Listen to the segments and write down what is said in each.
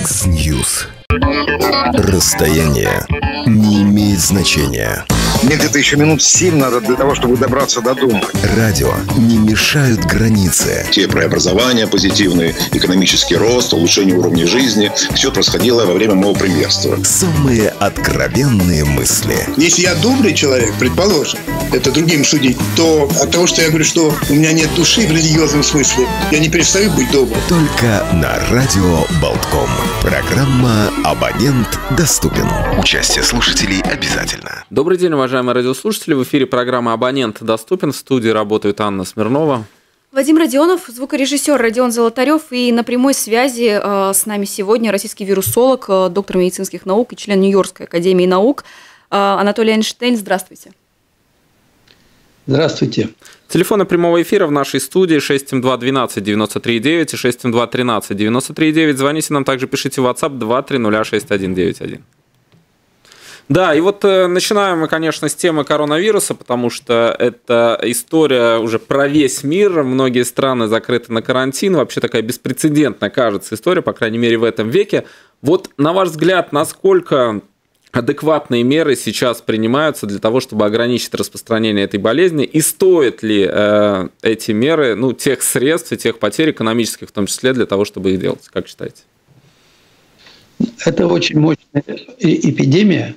X-News. Расстояние не имеет значения. Мне где-то еще минут 7 надо для того, чтобы добраться до дома. Радио не мешают границы. Те преобразования позитивные, экономический рост, улучшение уровня жизни. Все происходило во время моего премьерства. Самые откровенные мысли. Если я добрый человек, предположим, это другим судить, то от того, что я говорю, что у меня нет души в религиозном смысле, я не перестаю быть добрым. Только на радио Болтком. Программа «Абонент доступен». Участие слушателей обязательно. Добрый день, уважаемые радиослушатели. В эфире программа «Абонент доступен». В студии работает Анна Смирнова. Вадим Родионов, звукорежиссер Родион Золотарев. И на прямой связи с нами сегодня российский вирусолог, доктор медицинских наук и член Нью-Йоркской академии наук Анатолий Эйнштейн. Здравствуйте. Здравствуйте. Телефоны прямого эфира в нашей студии 672-12-93-9 и 672-13-93-9. Звоните нам, также пишите в WhatsApp 2306191. Да, и вот начинаем мы, конечно, с темы коронавируса, потому что это история уже про весь мир. Многие страны закрыты на карантин. Вообще такая беспрецедентная, кажется, история, по крайней мере, в этом веке. Вот, на ваш взгляд, насколько адекватные меры сейчас принимаются для того, чтобы ограничить распространение этой болезни? И стоят ли эти меры, тех средств и тех потерь экономических, в том числе, для того, чтобы их делать? Как считаете? Это очень мощная эпидемия.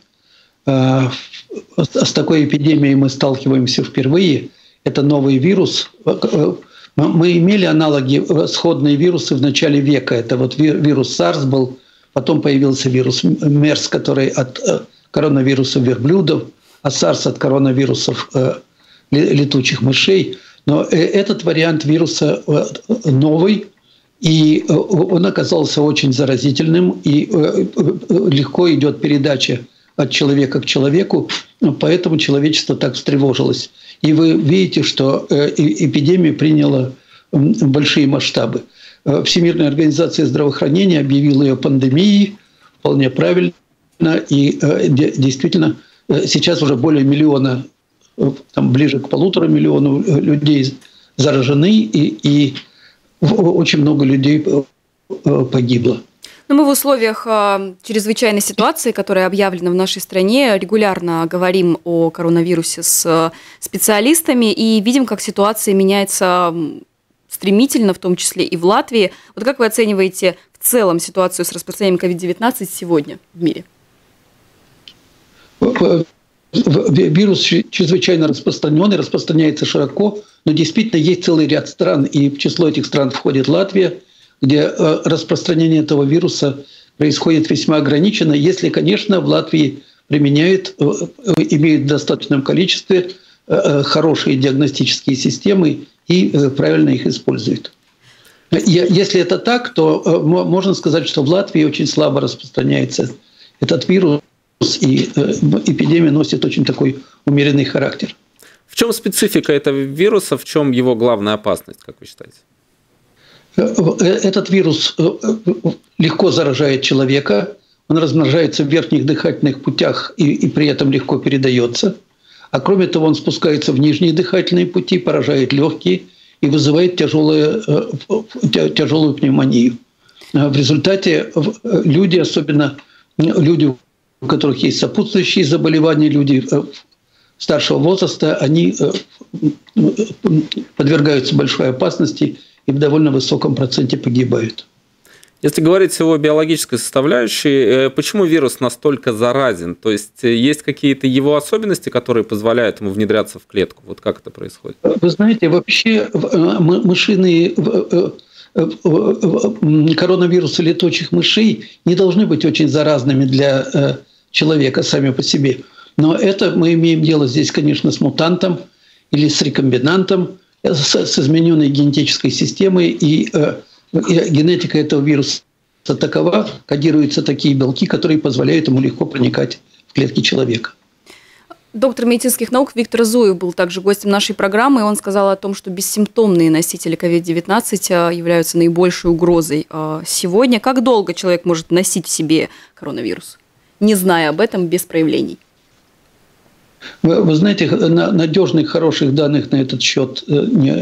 С такой эпидемией мы сталкиваемся впервые. Это новый вирус. Мы имели аналоги, сходные вирусы в начале века. Это вот вирус SARS был, потом появился вирус MERS, который от коронавируса верблюдов, а SARS от коронавирусов летучих мышей. Но этот вариант вируса новый, и он оказался очень заразительным, и легко идет передача от человека к человеку, поэтому человечество так встревожилось. И вы видите, что эпидемия приняла большие масштабы. Всемирная организация здравоохранения объявила ее пандемией, вполне правильно, и действительно сейчас уже более миллиона, ближе к 1,5 миллиона людей заражены, и очень много людей погибло. Но мы в условиях чрезвычайной ситуации, которая объявлена в нашей стране, регулярно говорим о коронавирусе с специалистами и видим, как ситуация меняется стремительно, в том числе и в Латвии. Вот как вы оцениваете в целом ситуацию с распространением COVID-19 сегодня в мире? Вирус чрезвычайно распространенный, распространяется широко, но действительно есть целый ряд стран, и в число этих стран входит Латвия, где распространение этого вируса происходит весьма ограниченно, если, конечно, в Латвии имеют в достаточном количестве хорошие диагностические системы и правильно их используют. Если это так, то можно сказать, что в Латвии очень слабо распространяется этот вирус, и эпидемия носит очень такой умеренный характер. В чем специфика этого вируса, в чем его главная опасность, как вы считаете? Этот вирус легко заражает человека, он размножается в верхних дыхательных путях и при этом легко передается. А кроме того, он спускается в нижние дыхательные пути, поражает легкие и вызывает тяжелую пневмонию. В результате люди, особенно люди, у которых есть сопутствующие заболевания, люди старшего возраста, они подвергаются большой опасности и в довольно высоком проценте погибают. Если говорить о биологической составляющей, почему вирус настолько заразен? То есть есть какие-то его особенности, которые позволяют ему внедряться в клетку? Вот как это происходит? Вы знаете, вообще мышиные коронавирусы летучих мышей не должны быть очень заразными для человека сами по себе. Но это мы имеем дело здесь, конечно, с мутантом или с рекомбинантом, с измененной генетической системой, и генетика этого вируса такова, кодируются такие белки, которые позволяют ему легко проникать в клетки человека. Доктор медицинских наук Виктор Зуев был также гостем нашей программы, и он сказал о том, что бессимптомные носители COVID-19 являются наибольшей угрозой сегодня. Как долго человек может носить в себе коронавирус, не зная об этом, без проявлений? Вы знаете, надежных, хороших данных на этот счет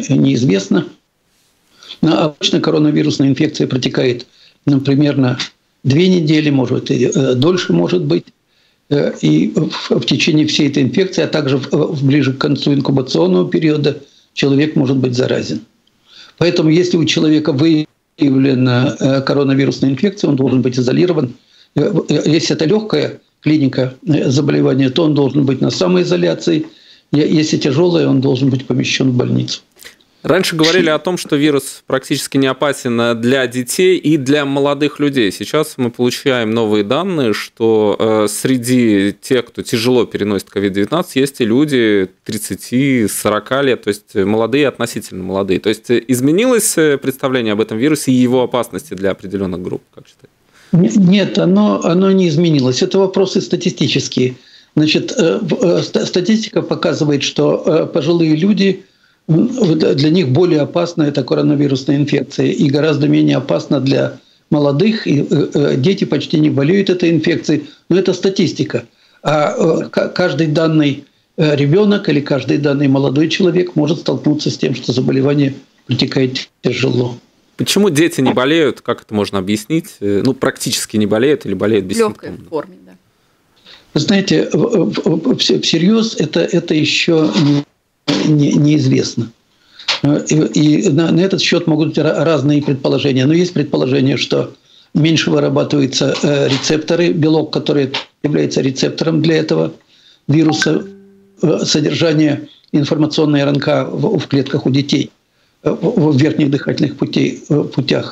неизвестно. Обычно коронавирусная инфекция протекает примерно 2 недели, может и дольше может быть. И в течение всей этой инфекции, а также ближе к концу инкубационного периода человек может быть заразен. Поэтому если у человека выявлена коронавирусная инфекция, он должен быть изолирован. Если это легкая клиника заболевания, то он должен быть на самоизоляции. Если тяжелое, он должен быть помещен в больницу. Раньше говорили о том, что вирус практически не опасен для детей и для молодых людей. Сейчас мы получаем новые данные, что среди тех, кто тяжело переносит COVID-19, есть и люди 30-40 лет, то есть молодые, относительно молодые. То есть изменилось представление об этом вирусе и его опасности для определенных групп, как считаете? Нет, оно не изменилось. Это вопросы статистические. Значит, статистика показывает, что пожилые люди, для них более опасна эта коронавирусная инфекция и гораздо менее опасна для молодых. И дети почти не болеют этой инфекцией, но это статистика. А каждый данный ребенок или каждый данный молодой человек может столкнуться с тем, что заболевание протекает тяжело. Почему дети не болеют? Как это можно объяснить? Ну, практически не болеют или болеют бессимптомно? В легкой форме, да. Вы знаете, всерьез это еще неизвестно. И на этот счет могут быть разные предположения. Но есть предположение, что меньше вырабатываются рецепторы, белок, который является рецептором для этого вируса, содержание информационной РНК в клетках у детей, в верхних дыхательных путях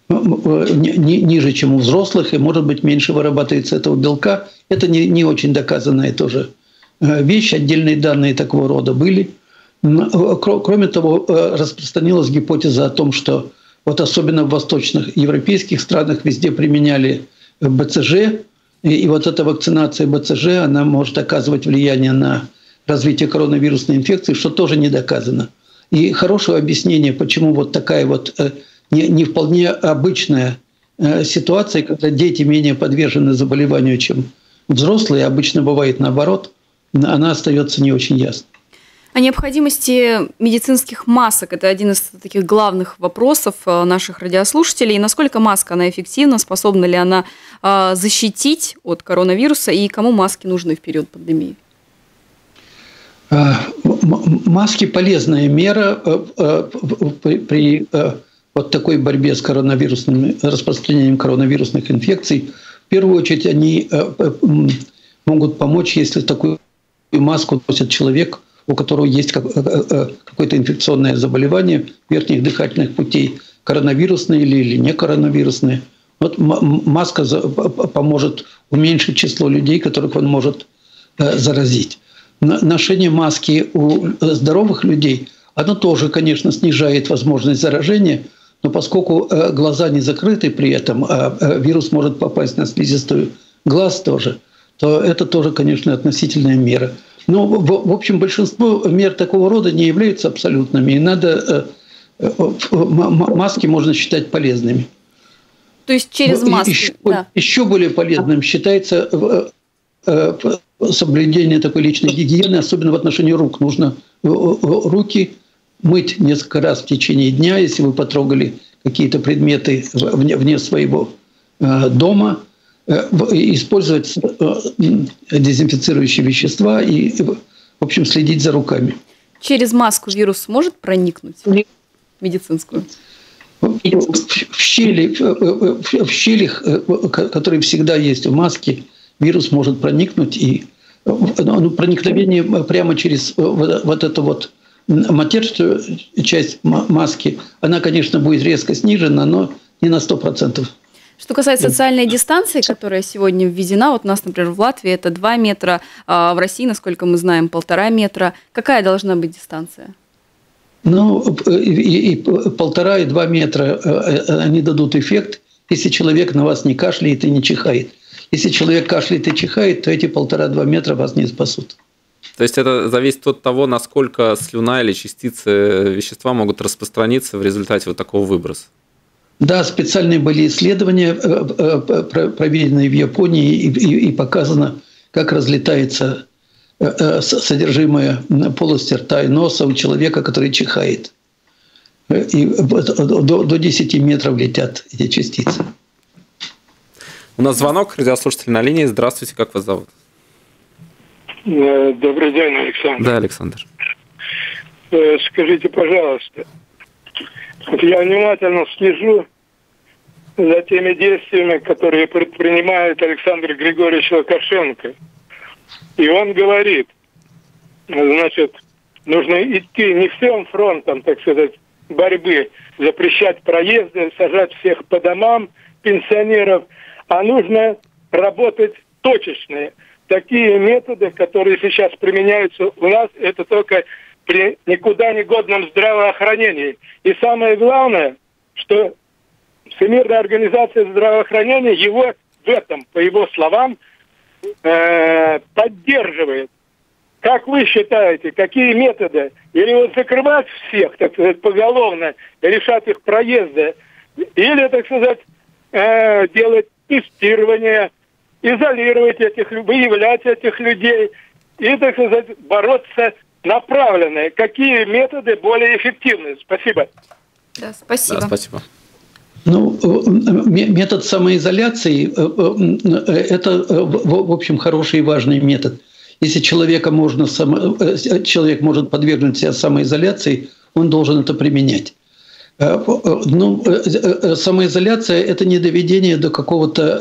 ниже, чем у взрослых, и, может быть, меньше вырабатывается этого белка. Это не очень доказанная тоже вещь. Отдельные данные такого рода были. Кроме того, распространилась гипотеза о том, что вот особенно в восточных европейских странах везде применяли БЦЖ, и вот эта вакцинация БЦЖ, она может оказывать влияние на развитие коронавирусной инфекции, что тоже не доказано. И хорошего объяснения, почему вот такая вот не вполне обычная ситуация, когда дети менее подвержены заболеванию, чем взрослые, обычно бывает наоборот, она остается не очень ясной. О необходимости медицинских масок – это один из таких главных вопросов наших радиослушателей. Насколько маска, она эффективна, способна ли она защитить от коронавируса, и кому маски нужны в период пандемии? Маски – полезная мера при вот такой борьбе с распространением коронавирусных инфекций. В первую очередь они могут помочь, если такую маску носит человек, у которого есть какое-то инфекционное заболевание верхних дыхательных путей, коронавирусные или не коронавирусные. Вот маска поможет уменьшить число людей, которых он может заразить. Ношение маски у здоровых людей, оно тоже, конечно, снижает возможность заражения, но поскольку глаза не закрыты при этом, а вирус может попасть на слизистую глаз тоже, то это тоже, конечно, относительная мера. Но, в общем, большинство мер такого рода не являются абсолютными, и маски можно считать полезными. То есть через маски? Еще более полезным считается соблюдение такой личной гигиены, особенно в отношении рук. Нужно руки мыть несколько раз в течение дня, если вы потрогали какие-то предметы вне своего дома, использовать дезинфицирующие вещества и, в общем, следить за руками. Через маску вирус может проникнуть медицинскую? В щелях, которые всегда есть в маске, вирус может проникнуть, и проникновение прямо через вот эту вот матерчатую часть маски, она, конечно, будет резко снижена, но не на 100%. Что касается социальной дистанции, которая сегодня введена, вот у нас, например, в Латвии это 2 метра, а в России, насколько мы знаем, 1,5 метра. Какая должна быть дистанция? Ну, и 1,5, и 2 метра, они дадут эффект, если человек на вас не кашляет и не чихает. Если человек кашляет и чихает, то эти 1,5-2 метра вас не спасут. То есть это зависит от того, насколько слюна или частицы вещества могут распространиться в результате вот такого выброса? Да, специальные были исследования, проведенные в Японии, и показано, как разлетается содержимое полости рта и носа у человека, который чихает. И до 10 метров летят эти частицы. У нас звонок, радиослушатель на линии. Здравствуйте, как вас зовут? Добрый день, Александр. Да, Александр. Скажите, пожалуйста, я внимательно слежу за теми действиями, которые предпринимает Александр Григорьевич Лукашенко. И он говорит, значит, нужно идти не всем фронтом, так сказать, борьбы, запрещать проезды, сажать всех по домам, пенсионеров, а нужно работать точечно. Такие методы, которые сейчас применяются у нас, это только при никуда не годном здравоохранении. И самое главное, что Всемирная организация здравоохранения его в этом, по его словам, поддерживает. Как вы считаете, какие методы? Или вот закрывать всех, так сказать, поголовно, решать их проезды, или, так сказать, делать тестирование, изолировать выявлять этих людей и, так сказать, бороться направленно. Какие методы более эффективны? Спасибо. Да, спасибо. Да, спасибо. Ну, метод самоизоляции – это, в общем, хороший и важный метод. Если человек может подвергнуть себя самоизоляции, он должен это применять. Ну, самоизоляция – это не доведение до какого-то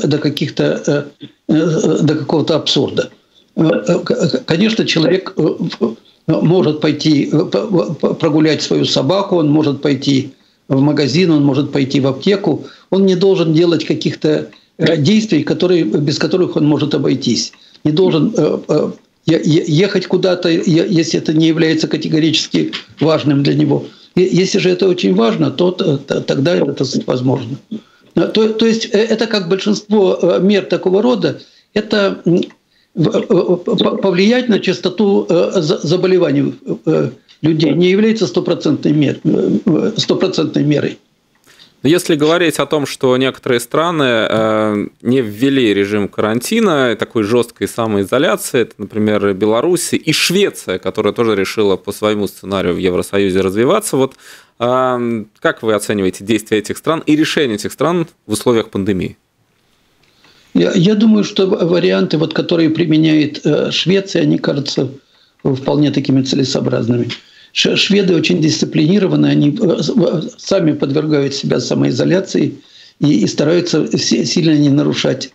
абсурда. Конечно, человек может пойти прогулять свою собаку, он может пойти в магазин, он может пойти в аптеку. Он не должен делать каких-то действий, без которых он может обойтись. Не должен ехать куда-то, если это не является категорически важным для него. Если же это очень важно, то тогда это возможно. То есть это как большинство мер такого рода, это повлиять на частоту заболеваний людей не является стопроцентной мерой. Если говорить о том, что некоторые страны не ввели режим карантина, такой жесткой самоизоляции, это, например, Беларусь и Швеция, которая тоже решила по своему сценарию в Евросоюзе развиваться. Вот как вы оцениваете действия этих стран и решения этих стран в условиях пандемии? Я думаю, что варианты, которые применяет Швеция, они кажутся вполне такими целесообразными. Шведы очень дисциплинированы, они сами подвергают себя самоизоляции и стараются сильно не нарушать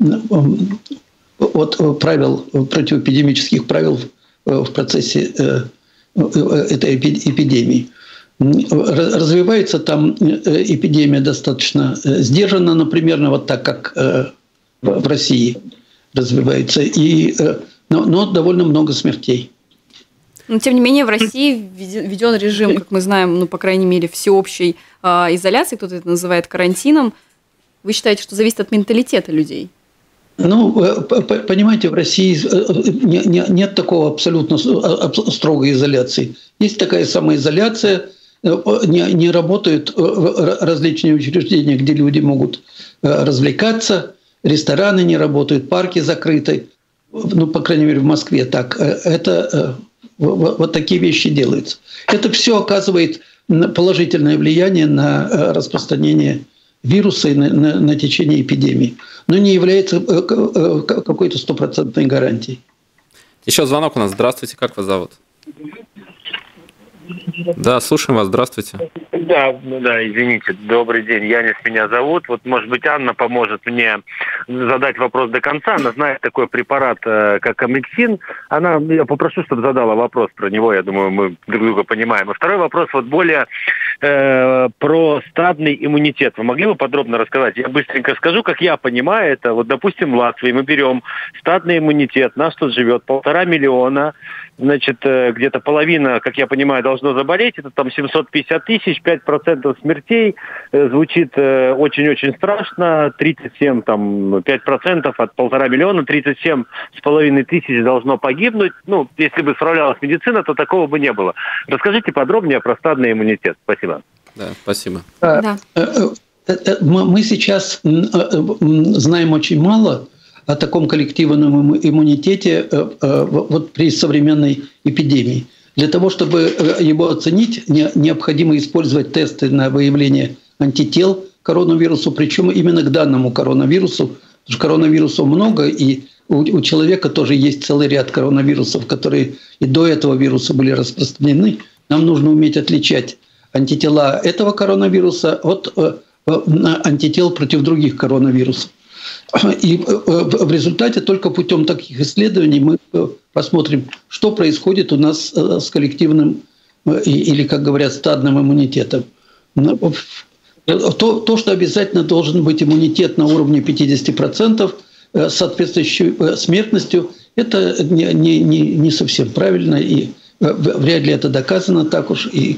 правил, противоэпидемических правил в процессе этой эпидемии. Развивается там эпидемия достаточно сдержанно, например, вот так, как в России развивается, но довольно много смертей. Но, тем не менее, в России введен режим, как мы знаем, по крайней мере, всеобщей изоляции, кто-то это называет карантином. Вы считаете, что зависит от менталитета людей? Ну, понимаете, в России нет такого абсолютно строгой изоляции. Есть такая самоизоляция, не работают различные учреждения, где люди могут развлекаться, рестораны не работают, парки закрыты, по крайней мере, в Москве так. Это вот такие вещи делаются. Это все оказывает положительное влияние на распространение вируса и на течение эпидемии, но не является какой-то стопроцентной гарантией. Еще звонок у нас. Здравствуйте, как вас зовут? Да, слушаем вас, здравствуйте. Да, извините, добрый день, Янис меня зовут. Вот, может быть, Анна поможет мне задать вопрос до конца. Она знает такой препарат, как Амексин. Я попрошу, чтобы задала вопрос про него, я думаю, мы друг друга понимаем. И второй вопрос, более про стадный иммунитет. Вы могли бы подробно рассказать? Я быстренько скажу, как я понимаю это. Допустим, в Латвии мы берем стадный иммунитет, нас тут живет 1,5 миллиона, значит, где-то половина, как я понимаю, должно заболеть, это там 750 тысяч, 5% смертей, звучит очень-очень страшно, 37, 5% от 1,5 миллиона, 37,5 тысяч должно погибнуть. Если бы справлялась медицина, то такого бы не было. Расскажите подробнее про стадный иммунитет. Спасибо. Да, спасибо. Да. Мы сейчас знаем очень мало о таком коллективном иммунитете при современной эпидемии. Для того, чтобы его оценить, необходимо использовать тесты на выявление антител к коронавирусу, причем именно к данному коронавирусу, Потому что коронавирусов много, и у человека тоже есть целый ряд коронавирусов, которые и до этого вируса были распространены. Нам нужно уметь отличать антитела этого коронавируса от антител против других коронавирусов. И в результате только путем таких исследований мы посмотрим, что происходит у нас с коллективным или, как говорят, стадным иммунитетом. То, что обязательно должен быть иммунитет на уровне 50% с соответствующей смертностью, это не совсем правильно, и вряд ли это доказано так уж. И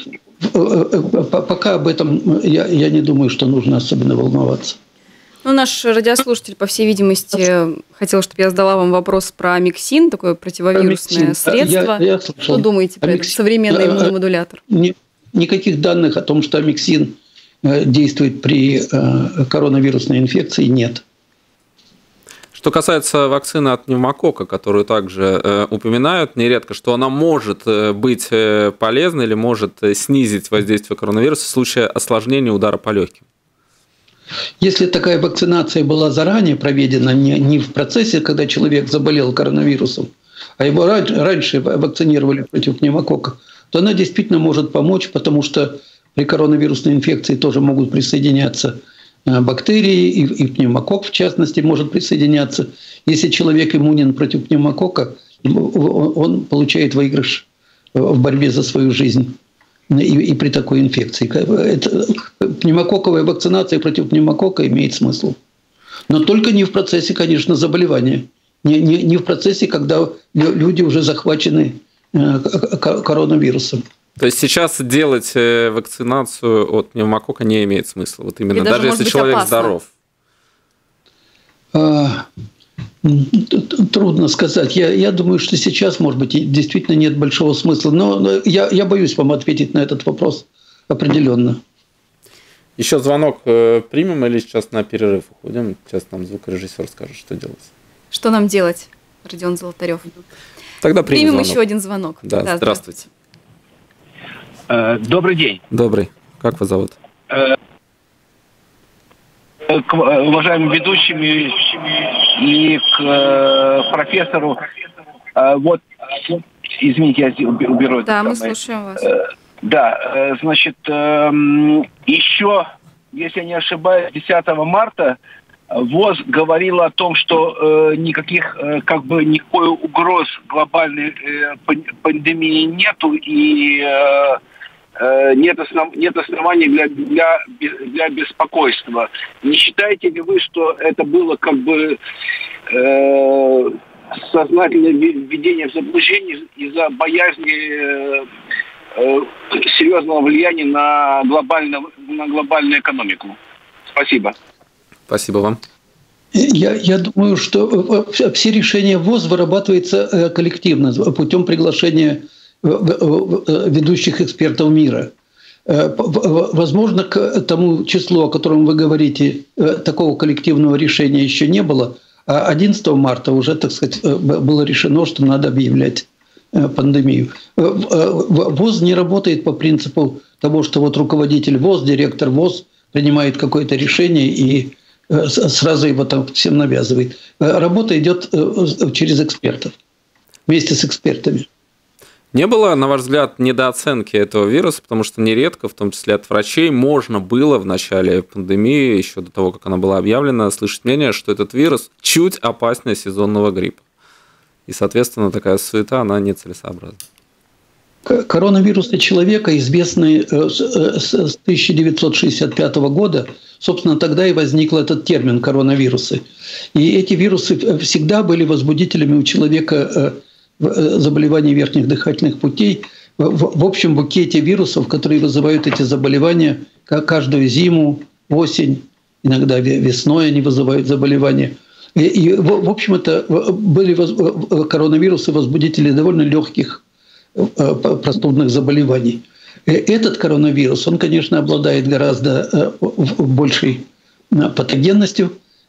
пока об этом я не думаю, что нужно особенно волноваться. Ну, наш радиослушатель, по всей видимости, хотел, чтобы я задала вам вопрос про амиксин, такое противовирусное средство. Я слышал. Что думаете про этот современный иммуномодулятор? Никаких данных о том, что амиксин действует при коронавирусной инфекции, нет. Что касается вакцины от пневмококка, которую также упоминают нередко, что она может быть полезной или может снизить воздействие коронавируса в случае осложнения удара по легким. Если такая вакцинация была заранее проведена, не в процессе, когда человек заболел коронавирусом, а его раньше вакцинировали против пневмококка, то она действительно может помочь, потому что при коронавирусной инфекции тоже могут присоединяться бактерии, и пневмококк, в частности, может присоединяться. Если человек иммунен против пневмококка, он получает выигрыш в борьбе за свою жизнь и при такой инфекции. Пневмококковая вакцинация против пневмококка имеет смысл. Но только не в процессе, конечно, заболевания. Не в процессе, когда люди уже захвачены коронавирусом. То есть сейчас делать вакцинацию от пневмококка не имеет смысла. Вот именно даже если человек здоров. Трудно сказать. Я думаю, что сейчас, может быть, действительно нет большого смысла. Но я боюсь вам ответить на этот вопрос определенно. Еще звонок примем или сейчас на перерыв уходим? Сейчас нам звукорежиссер скажет, что делать. Что нам делать, Родион Золотарев? Тогда примем еще один звонок. Да, здравствуйте. Добрый день. Добрый. Как вас зовут? К уважаемым ведущим и к профессору. Вот, извините, я уберу это. Да, мы слушаем вас. Да, значит, еще, если я не ошибаюсь, 10 марта ВОЗ говорила о том, что никакой угроз глобальной пандемии нету, и нет оснований для беспокойства. Не считаете ли вы, что это было сознательное введение в заблуждение из-за боязни серьезного влияния на глобальную экономику? Спасибо. Спасибо вам. Я думаю, что все решения ВОЗ вырабатываются коллективно путем приглашения ведущих экспертов мира. Возможно, к тому числу, о котором вы говорите, такого коллективного решения еще не было, а 11 марта уже, так сказать, было решено, что надо объявлять пандемию. ВОЗ не работает по принципу того, что вот руководитель ВОЗ, директор ВОЗ принимает какое-то решение и сразу его там всем навязывает. Работа идет через экспертов, вместе с экспертами. Не было, на ваш взгляд, недооценки этого вируса, потому что нередко, в том числе от врачей, можно было в начале пандемии, еще до того, как она была объявлена, слышать мнение, что этот вирус чуть опаснее сезонного гриппа. И, соответственно, такая суета, она нецелесообразна. Коронавирусы человека известны с 1965 года. Собственно, тогда и возник этот термин коронавирусы. И эти вирусы всегда были возбудителями у человека заболеваний верхних дыхательных путей. В общем букете вирусов, которые вызывают эти заболевания каждую зиму, осень, иногда весной они вызывают заболевания. И в общем, это были коронавирусы возбудители довольно легких простудных заболеваний. Этот коронавирус, он, конечно, обладает гораздо большей патогенностью,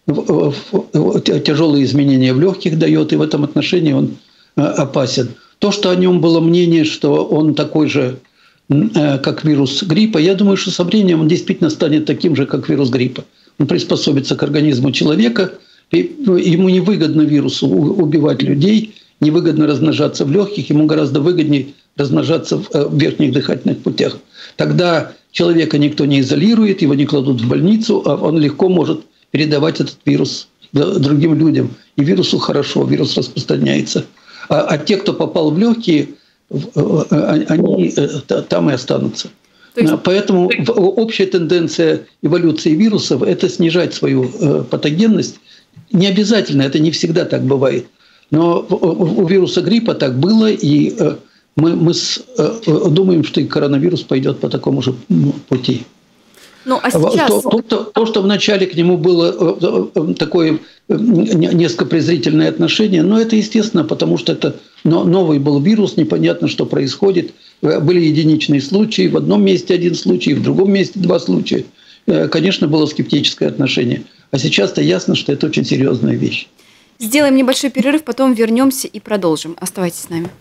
тяжелые изменения в легких дает, и в этом отношении он опасен. То, что о нем было мнение, что он такой же, как вирус гриппа, я думаю, что со временем он действительно станет таким же, как вирус гриппа. Он приспособится к организму человека, ему невыгодно вирусу убивать людей, невыгодно размножаться в легких, ему гораздо выгоднее размножаться в верхних дыхательных путях. Тогда человека никто не изолирует, его не кладут в больницу, а он легко может передавать этот вирус другим людям. И вирусу хорошо, вирус распространяется. А те, кто попал в легкие, они там и останутся. Поэтому общая тенденция эволюции вирусов – это снижать свою патогенность. Не обязательно, это не всегда так бывает. Но у вируса гриппа так было, и мы думаем, что и коронавирус пойдет по такому же пути. Ну, а сейчас... то, что вначале к нему было такое несколько презрительное отношение, но это естественно, потому что это новый был вирус, непонятно, что происходит. Были единичные случаи, в одном месте один случай, в другом месте два случая. Конечно, было скептическое отношение. А сейчас-то ясно, что это очень серьезная вещь. Сделаем небольшой перерыв, потом вернемся и продолжим. Оставайтесь с нами.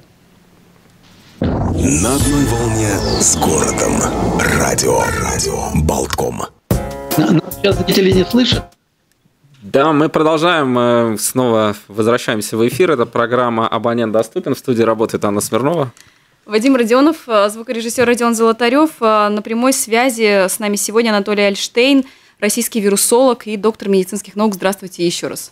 На одной волне с городом. Радио Болтком. Нас сейчас зрители не слышат? Да, мы продолжаем, снова возвращаемся в эфир. Это программа «Абонент доступен». В студии работает Анна Смирнова. Вадим Родионов, звукорежиссер Родион Золотарев. На прямой связи с нами сегодня Анатолий Альштейн, российский вирусолог и доктор медицинских наук. Здравствуйте еще раз.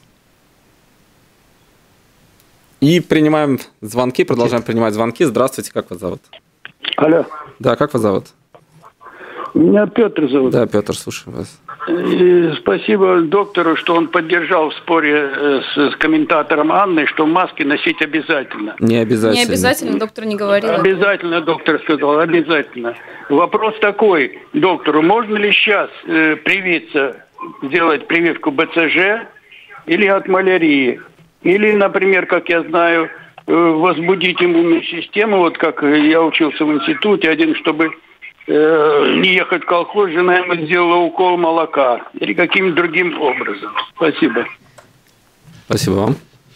И принимаем звонки, продолжаем принимать звонки. Здравствуйте, как вас зовут? Алло. Да, как вас зовут? Меня Петр зовут. Да, Петр, слушаю вас. И спасибо доктору, что он поддержал в споре с комментатором Анной, что маски носить обязательно. Не обязательно. Не обязательно, доктор не говорил. Обязательно, доктор сказал, обязательно. Вопрос такой, доктору, можно ли сейчас привиться, сделать прививку БЦЖ или от малярии? Или, например, как я знаю, возбудить иммунную систему, вот как я учился в институте, один, чтобы не ехать в колхоз, жена ему сделала укол молока. Или каким-то другим образом. Спасибо. Спасибо вам.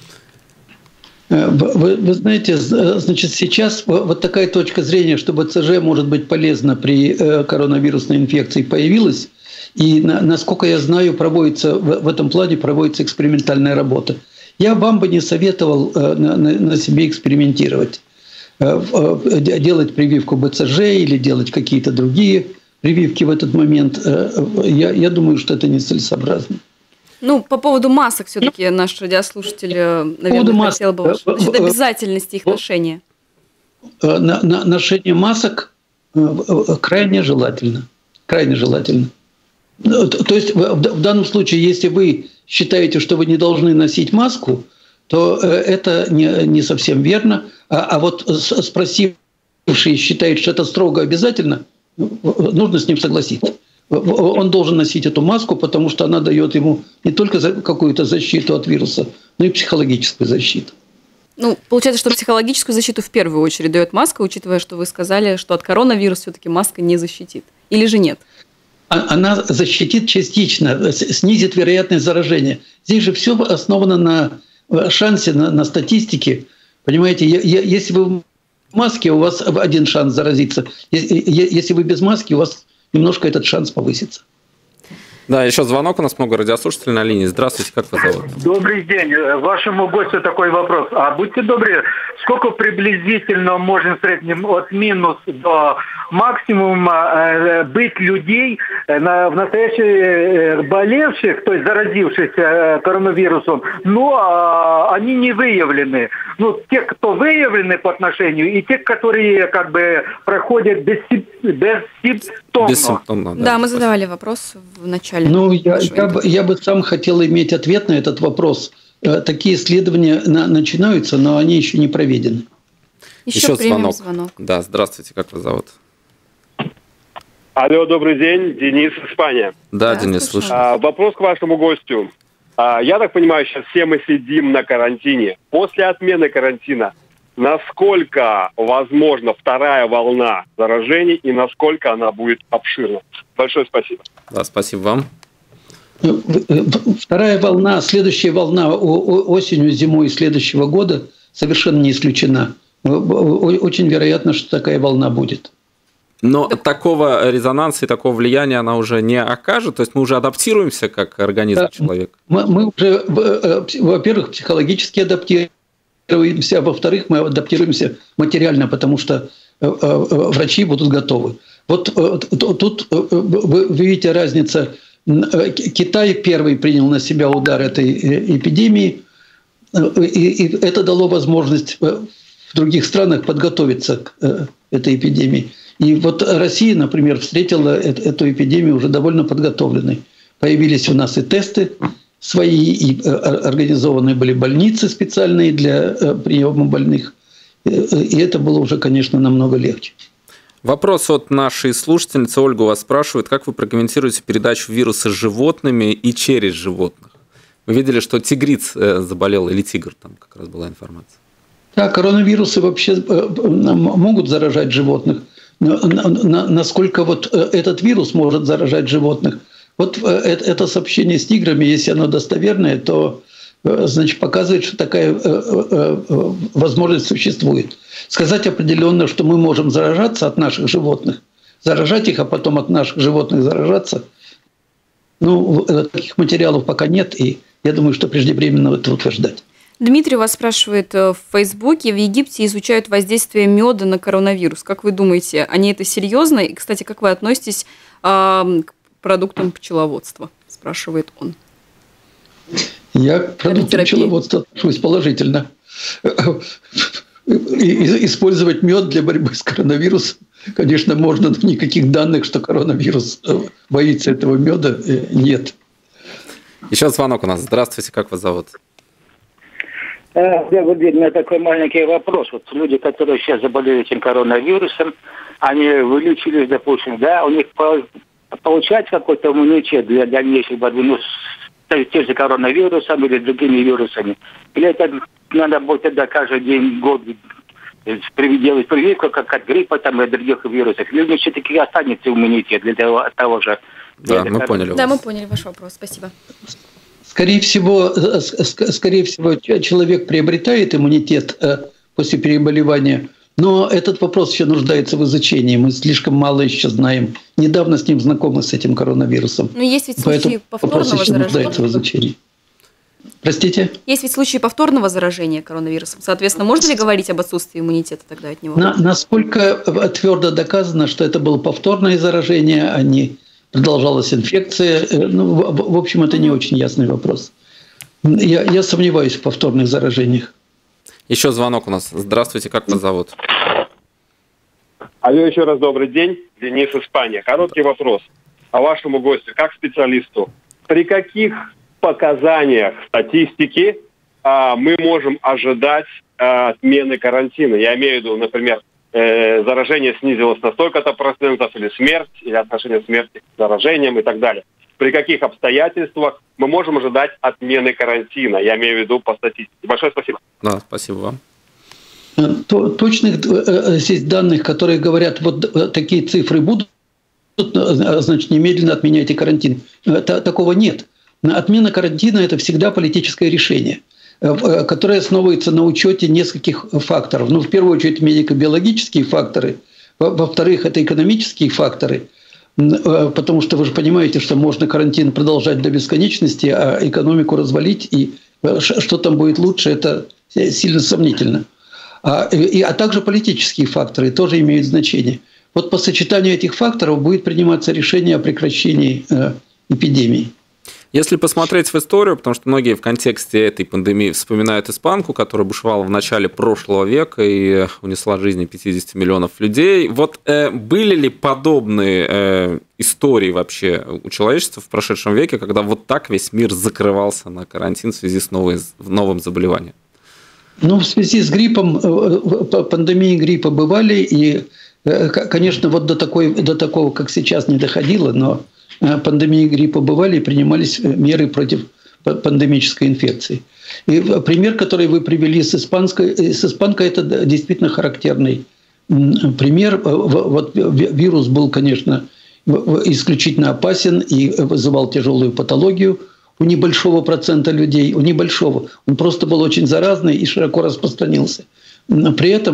Вы знаете, значит, сейчас вот такая точка зрения, что БЦЖ может быть полезна при коронавирусной инфекции, появилась. И, насколько я знаю, в этом плане проводится экспериментальная работа. Я вам бы не советовал на себе экспериментировать. Делать прививку БЦЖ или делать какие-то другие прививки в этот момент. Я думаю, что это нецелесообразно. Ну, по поводу масок все-таки наш радиослушатель, наверное, хотел бы обязательности их ношения. Ношение масок крайне желательно. Крайне желательно. То есть в данном случае, если вы считаете, что вы не должны носить маску, то это не совсем верно. А вот спросивший считает, что это строго обязательно, нужно с ним согласиться. Он должен носить эту маску, потому что она дает ему не только какую-то защиту от вируса, но и психологическую защиту. Ну, получается, что психологическую защиту в первую очередь дает маска, учитывая, что вы сказали, что от коронавируса все-таки маска не защитит. Или же нет? Она защитит частично, снизит вероятность заражения. Здесь же все основано на шансе, на статистике. Понимаете, если вы в маске, у вас один шанс заразиться. Если вы без маски, у вас немножко этот шанс повысится. Да, еще звонок, у нас много радиослушателей на линии. Здравствуйте, как вас зовут? Добрый день. Вашему гостю такой вопрос. А будьте добры, сколько приблизительно можно в среднем от минус до максимума быть людей, в настоящее болевших, то есть заразившихся коронавирусом, но они не выявлены. Ну, те, кто выявлены по отношению, и те, которые как бы проходят бессимптомно. Бессимптомно, да, мы задавали вопрос в начале. Ну, я бы сам хотел иметь ответ на этот вопрос. Такие исследования начинаются, но они еще не проведены. Еще звонок. Да, здравствуйте, как вас зовут? Алло, добрый день, Денис, Испания. Да, Денис, слушаю. Вопрос к вашему гостю. Я так понимаю, сейчас все мы сидим на карантине. После отмены карантина, насколько возможна вторая волна заражений и насколько она будет обширна? Большое спасибо. Да, спасибо вам. Вторая волна, следующая волна осенью, зимой следующего года совершенно не исключена. Очень вероятно, что такая волна будет. Но такого резонанса и такого влияния она уже не окажет? То есть мы уже адаптируемся как организм человека? Мы уже, во-первых, психологически адаптируемся, а во-вторых, мы адаптируемся материально, потому что врачи будут готовы. Вот тут вы видите разницу. Китай первый принял на себя удар этой эпидемии, и это дало возможность в других странах подготовиться к этой эпидемии. И вот Россия, например, встретила эту эпидемию уже довольно подготовленной. Появились у нас и тесты свои, и организованы были больницы специальные для приема больных. И это было уже, конечно, намного легче. Вопрос от нашей слушательницы. Ольга вас спрашивает, как вы прокомментируете передачу вируса животными и через животных? Вы видели, что тигриц заболел, или тигр, там как раз была информация. Да, коронавирусы вообще могут заражать животных. Насколько вот этот вирус может заражать животных? Вот это сообщение с тиграми, если оно достоверное, то значит, показывает, что такая возможность существует. Сказать определенно, что мы можем заражаться от наших животных, заражать их, а потом от наших животных заражаться, таких материалов пока нет, и я думаю, что преждевременно это утверждать. Дмитрий вас спрашивает в Фейсбуке, в Египте изучают воздействие меда на коронавирус. Как вы думаете, они это серьезно? И, кстати, как вы относитесь к продуктам пчеловодства? Спрашивает он. Я к продуктам пчеловодства отношусь положительно. Использовать мед для борьбы с коронавирусом, конечно, можно, но никаких данных, что коронавирус боится этого меда, нет. Еще звонок у нас. Здравствуйте, как вас зовут? Добрый день, у меня такой маленький вопрос. Вот люди, которые сейчас заболели этим коронавирусом, они вылечились, допустим, да, у них получается какой-то иммунитет для дальнейшей борьбы с тем же коронавирусом или другими вирусами? Или это надо будет тогда каждый день, год делать прививку, как от гриппа там, и других вирусов? Или у них все-таки останется иммунитет для того же? Да, мы поняли. Да, мы поняли ваш вопрос. Спасибо. Скорее всего, человек приобретает иммунитет после переболевания, но этот вопрос еще нуждается в изучении. Мы слишком мало еще знаем. Недавно с ним знакомы, с этим коронавирусом. Но есть ведь случаи повторного заражения. Нуждается в изучении. Простите? Есть ведь случаи повторного заражения коронавирусом. Соответственно, можно ли говорить об отсутствии иммунитета тогда от него? Насколько твердо доказано, что это было повторное заражение, а не продолжалась инфекция. В общем, это не очень ясный вопрос. Я сомневаюсь в повторных заражениях. Еще звонок у нас. Здравствуйте, как вас зовут? Алло, еще раз добрый день. Денис, Испания. Короткий вопрос. А вашему гостю, как специалисту, при каких показаниях статистики мы можем ожидать отмены карантина? Я имею в виду, например, заражение снизилось на столько-то процентов, или смерть, или отношение смерти к заражениям и так далее. При каких обстоятельствах мы можем ожидать отмены карантина? Я имею в виду по статистике. Большое спасибо. Да, спасибо вам. Точных здесь данных, которые говорят, вот такие цифры будут, значит, немедленно отменяйте карантин. Такого нет. Отмена карантина – это всегда политическое решение, которое основывается на учете нескольких факторов. В первую очередь, медико-биологические факторы, во-вторых, это экономические факторы, потому что вы же понимаете, что можно карантин продолжать до бесконечности, а экономику развалить, и что там будет лучше, это сильно сомнительно. А также политические факторы тоже имеют значение. Вот по сочетанию этих факторов будет приниматься решение о прекращении эпидемии. Если посмотреть в историю, потому что многие в контексте этой пандемии вспоминают испанку, которая бушевала в начале прошлого века и унесла жизни 50 миллионов людей. Вот были ли подобные истории вообще у человечества в прошедшем веке, когда вот так весь мир закрывался на карантин в связи с новым заболеванием? В связи с гриппом, пандемии гриппа бывали, и, конечно, вот до такого, как сейчас, не доходило, но пандемии гриппа бывали и принимались меры против пандемической инфекции. И пример, который вы привели с испанкой, это действительно характерный пример. Вот вирус был, конечно, исключительно опасен и вызывал тяжелую патологию у небольшого процента людей, у небольшого. Он просто был очень заразный и широко распространился. При этом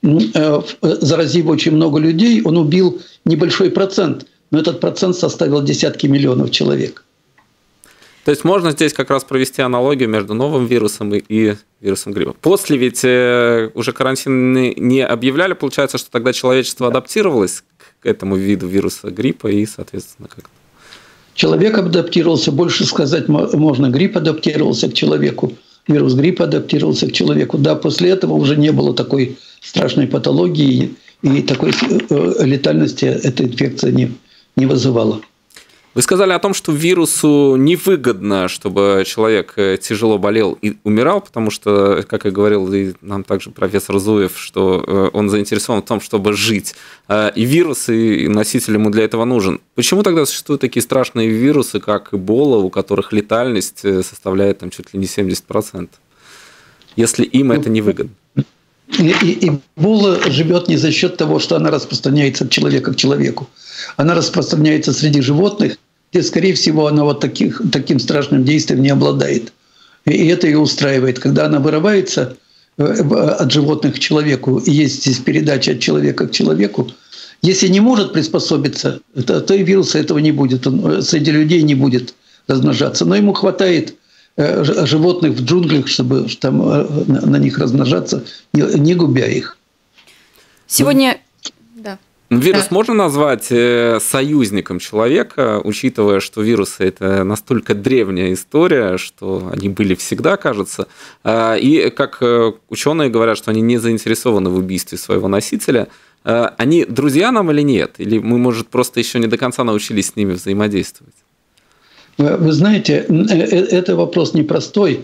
заразив очень много людей, он убил небольшой процент, но этот процент составил десятки миллионов человек. То есть можно здесь как раз провести аналогию между новым вирусом и вирусом гриппа. После ведь уже карантин не объявляли, получается, что тогда человечество адаптировалось к этому виду вируса гриппа и, соответственно, как-то. Человек адаптировался, больше сказать можно, грипп адаптировался к человеку, вирус гриппа адаптировался к человеку. Да, после этого уже не было такой страшной патологии и такой летальности эта инфекция не вызывала. Вы сказали о том, что вирусу невыгодно, чтобы человек тяжело болел и умирал, потому что, как и говорил и нам также профессор Зуев, что он заинтересован в том, чтобы жить. И вирус, и носитель ему для этого нужен. Почему тогда существуют такие страшные вирусы, как Эбола, у которых летальность составляет там, чуть ли не 70%, если им это невыгодно? Эбола живет не за счет того, что она распространяется от человека к человеку. Она распространяется среди животных, где, скорее всего, она вот таким страшным действием не обладает. И это ее устраивает. Когда она вырывается от животных к человеку, и есть здесь передача от человека к человеку, если не может приспособиться, то и вируса этого не будет. Он среди людей не будет размножаться. Но ему хватает животных в джунглях, чтобы там на них размножаться, не губя их. Сегодня... Да. Вирус можно назвать союзником человека, учитывая, что вирусы – это настолько древняя история, что они были всегда, кажется. И как ученые говорят, что они не заинтересованы в убийстве своего носителя. Они друзья нам или нет? Или мы, может, просто еще не до конца научились с ними взаимодействовать? Вы знаете, это вопрос непростой.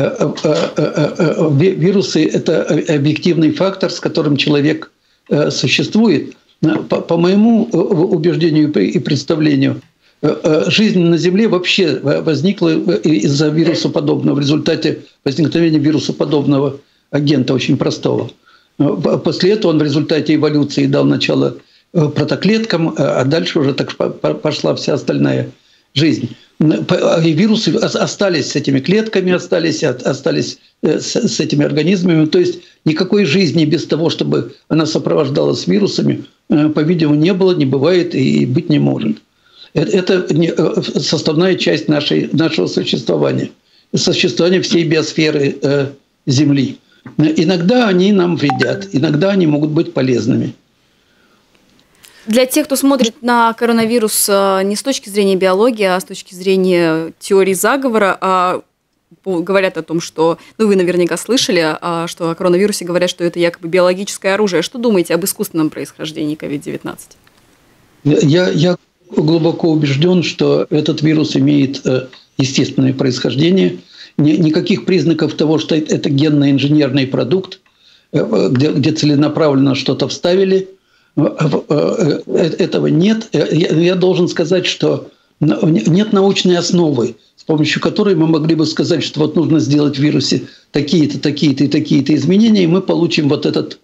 Вирусы – это объективный фактор, с которым человек существует. По моему убеждению и представлению, жизнь на Земле вообще возникла из-за вирусоподобного, в результате возникновения вирусоподобного агента, очень простого. После этого он в результате эволюции дал начало протоклеткам, а дальше уже так пошла вся остальная жизнь. И вирусы остались с этими клетками, остались с этими организмами. То есть никакой жизни без того, чтобы она сопровождалась вирусами, по-видимому, не было, не бывает и быть не может. Это составная часть нашего существования. Существования всей биосферы Земли. Иногда они нам вредят, иногда они могут быть полезными. Для тех, кто смотрит на коронавирус не с точки зрения биологии, а с точки зрения теории заговора, говорят о том, что, вы наверняка слышали, что о коронавирусе говорят, что это якобы биологическое оружие. Что думаете об искусственном происхождении COVID-19? Я глубоко убежден, что этот вирус имеет естественное происхождение. Никаких признаков того, что это генно-инженерный продукт, где целенаправленно что-то вставили, этого нет. Я должен сказать, что нет научной основы, с помощью которой мы могли бы сказать, что вот нужно сделать в вирусе такие-то, такие-то и такие-то изменения, и мы получим вот этот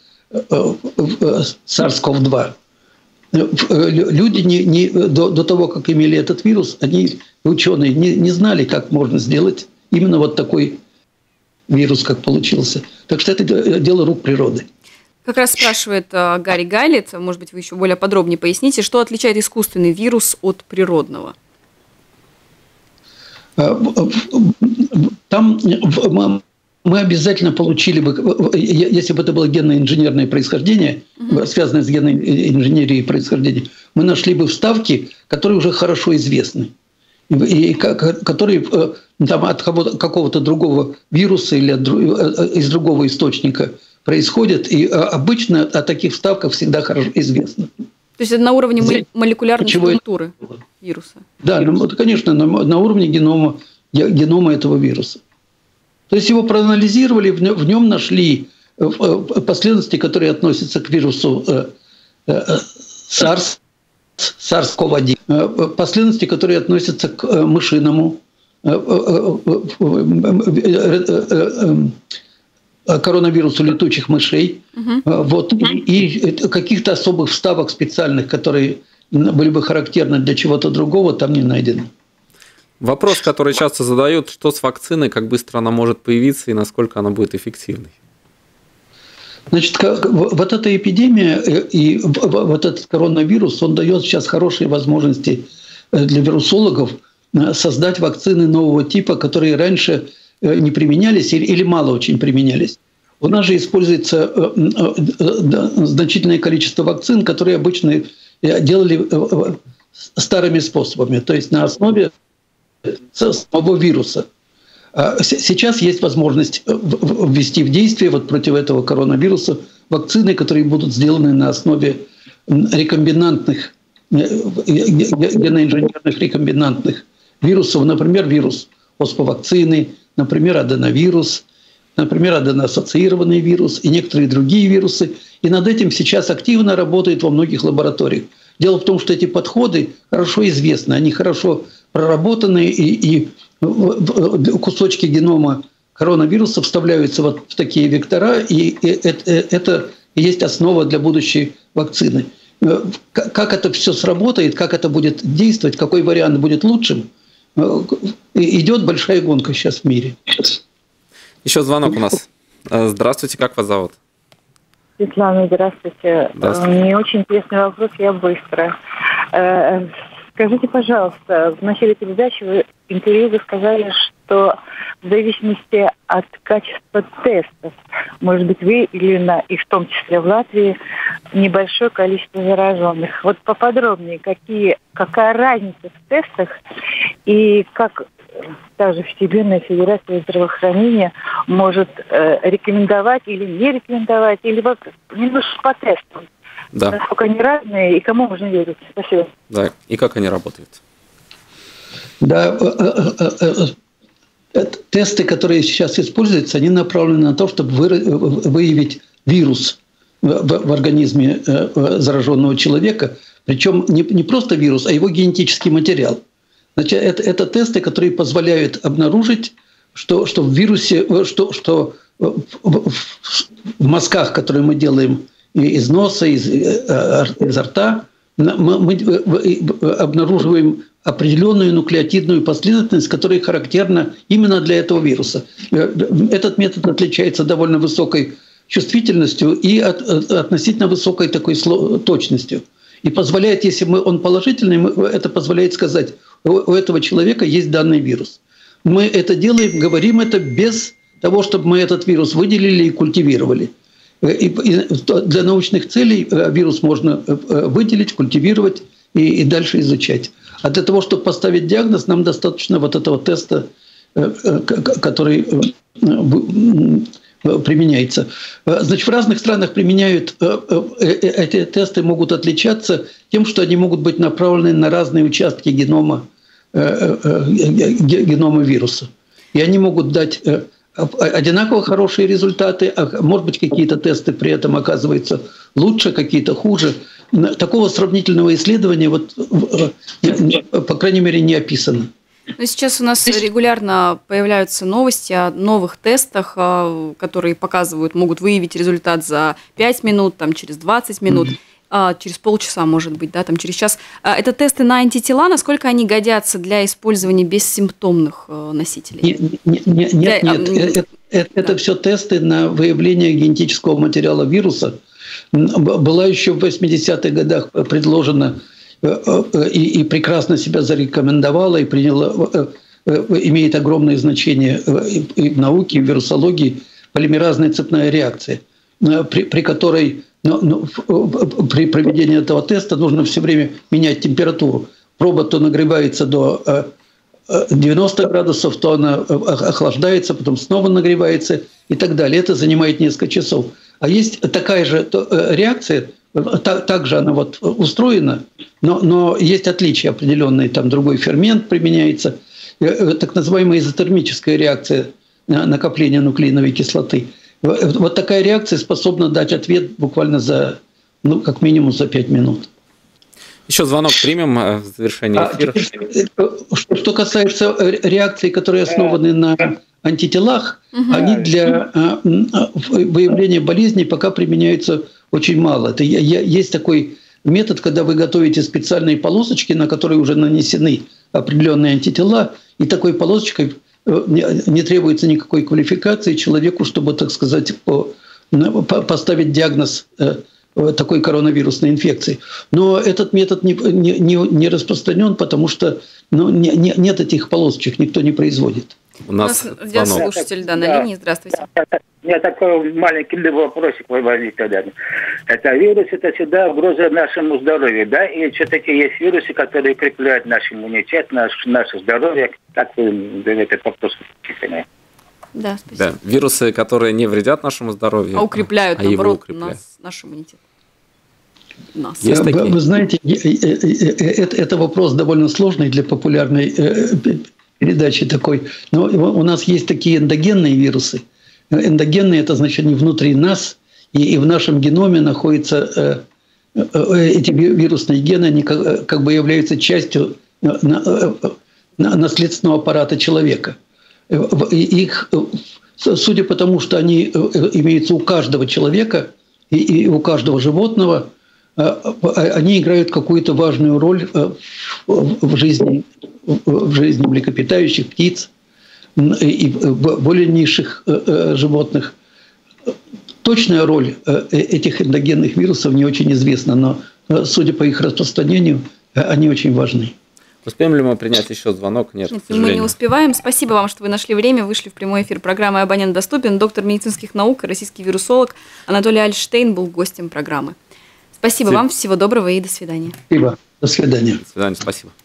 SARS-CoV-2. Люди до того, как имели этот вирус, ученые не знали, как можно сделать именно вот такой вирус, как получился. Так что это дело рук природы. Как раз спрашивает Гарри Гайлет, может быть, вы еще более подробнее поясните, что отличает искусственный вирус от природного? Там мы обязательно получили бы, если бы это было генно-инженерное происхождение, связанное с генной инженерией происхождения, мы нашли бы вставки, которые уже хорошо известны, и которые там, от какого-то другого вируса или из другого источника происходят, и обычно о таких вставках всегда хорошо известно. То есть это на уровне молекулярной структуры вируса? Да, конечно, на уровне генома этого вируса. То есть его проанализировали, в нем нашли последовательности, которые относятся к вирусу SARS-CoV-1, последовательности, которые относятся к мышиному коронавирусу летучих мышей, вот, и каких-то особых вставок специальных, которые были бы характерны для чего-то другого, там не найдено. Вопрос, который часто задают, что с вакциной, как быстро она может появиться и насколько она будет эффективной? Значит, вот эта эпидемия и вот этот коронавирус, он дает сейчас хорошие возможности для вирусологов создать вакцины нового типа, которые раньше не применялись или мало очень применялись. У нас же используется значительное количество вакцин, которые обычно делали старыми способами, то есть на основе самого вируса. Сейчас есть возможность ввести в действие вот против этого коронавируса вакцины, которые будут сделаны на основе рекомбинантных, геноинженерных рекомбинантных вирусов, например, вирус осповакцины, например, аденовирус, например, аденоассоциированный вирус и некоторые другие вирусы. И над этим сейчас активно работают во многих лабораториях. Дело в том, что эти подходы хорошо известны, они хорошо проработаны, и кусочки генома коронавируса вставляются вот в такие вектора, и это и есть основа для будущей вакцины. Как это все сработает, как это будет действовать, какой вариант будет лучшим, идет большая гонка сейчас в мире. Еще звонок у нас. Здравствуйте, как вас зовут? Светлана, здравствуйте. Не очень интересный вопрос, я быстро. Скажите, пожалуйста, в начале передачи вы сказали, что в зависимости от качества тестов может быть выявлено, и в том числе в Латвии, небольшое количество зараженных. Вот поподробнее, какая разница в тестах и как также Всемирная федерация здравоохранения может рекомендовать или не рекомендовать, или вот немножко по тестам. Да. Насколько они разные и кому можно верить. Спасибо. Да, и как они работают. Да, тесты, которые сейчас используются, они направлены на то, чтобы выявить вирус в организме зараженного человека. Причем не просто вирус, а его генетический материал. Значит, это тесты, которые позволяют обнаружить, что в вирусе, что в мазках, которые мы делаем из носа, изо рта, мы обнаруживаем определенную нуклеотидную последовательность, которая характерна именно для этого вируса. Этот метод отличается довольно высокой чувствительностью и относительно высокой такой точностью. И позволяет, если он положительный, это позволяет сказать, у этого человека есть данный вирус. Мы это делаем, говорим это без того, чтобы мы этот вирус выделили и культивировали. И для научных целей вирус можно выделить, культивировать и дальше изучать. А для того, чтобы поставить диагноз, нам достаточно вот этого теста, который применяется. Значит, в разных странах применяют, эти тесты могут отличаться тем, что они могут быть направлены на разные участки генома вируса. И они могут дать одинаково хорошие результаты, а может быть, какие-то тесты при этом оказываются лучше, какие-то хуже. Такого сравнительного исследования, по крайней мере, не описано. Но сейчас у нас регулярно появляются новости о новых тестах, которые могут выявить результат за 5 минут, там, через 20 минут, через полчаса, может быть, да, там, через час. Это тесты на антитела, насколько они годятся для использования бессимптомных носителей? Нет. Это все тесты на выявление генетического материала вируса. Была еще в 80-х годах предложена и прекрасно себя зарекомендовала, и приняла, имеет огромное значение и в науке, и в вирусологии, полимеразная цепная реакция, при которой при проведении этого теста нужно все время менять температуру. Проба то нагревается до 90 градусов, то она охлаждается, потом снова нагревается и так далее. Это занимает несколько часов. А есть такая же реакция, также она устроена, но есть отличия определенные. Там другой фермент применяется, так называемая изотермическая реакция накопления нуклеиновой кислоты. Вот такая реакция способна дать ответ буквально за, как минимум за 5 минут. Еще звонок примем в завершении эфира. Что касается реакций, которые основаны на антителах, они для выявления болезней пока применяются очень мало. Это есть такой метод, когда вы готовите специальные полосочки, на которые уже нанесены определенные антитела, и такой полосочкой не требуется никакой квалификации человеку, чтобы, так сказать, по поставить диагноз такой коронавирусной инфекции. Но этот метод не распространен, потому что нет этих полосочек, никто не производит. У нас слушатель на линии. Здравствуйте. У меня такой маленький вопросик возник тогда. Это вирус, это всегда угроза нашему здоровью, да? И все-таки есть вирусы, которые укрепляют наш иммунитет, наше здоровье. Как вы этот вопрос ответите? Да, спасибо. Да, вирусы, которые не вредят нашему здоровью, а укрепляют, наоборот, наш иммунитет. Вы знаете, это вопрос довольно сложный для популярной передачи такой. Но у нас есть такие эндогенные вирусы. Эндогенные – это значит не внутри нас, и в нашем геноме находятся эти вирусные гены, они как бы являются частью наследственного аппарата человека. Их, судя по тому, что они имеются у каждого человека и у каждого животного, они играют какую-то важную роль в жизни млекопитающих, птиц и более низших животных. Точная роль этих эндогенных вирусов не очень известна, но, судя по их распространению, они очень важны. Успеем ли мы принять еще звонок? Нет, к сожалению. Мы не успеваем. Спасибо вам, что вы нашли время, вышли в прямой эфир программы «Абонент доступен». Доктор медицинских наук и российский вирусолог Анатолий Альштейн был гостем программы. Спасибо вам, всего доброго и до свидания. Спасибо. До свидания. До свидания, спасибо.